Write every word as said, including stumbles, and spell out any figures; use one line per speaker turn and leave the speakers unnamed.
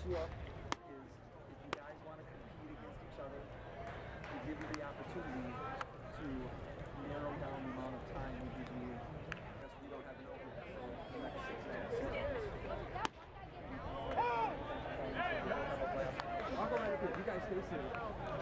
you up is if you guys want to compete against each other, we give you the opportunity to narrow down the amount of time we give you. Because we don't have an overhead, so the next six minutes. I'll go right up here. You guys stay safe.